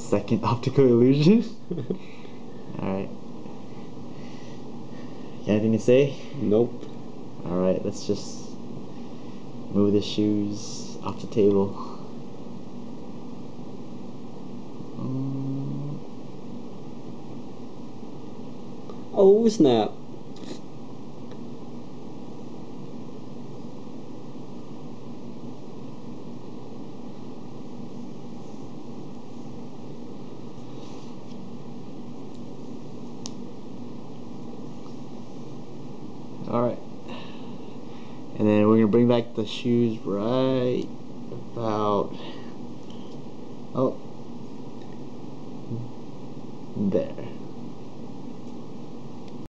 second optical illusion. Alright. Anything to say? Nope. Alright, let's just move the shoes off the table. Oh snap. Alright. And then we're gonna bring back the shoes right about there.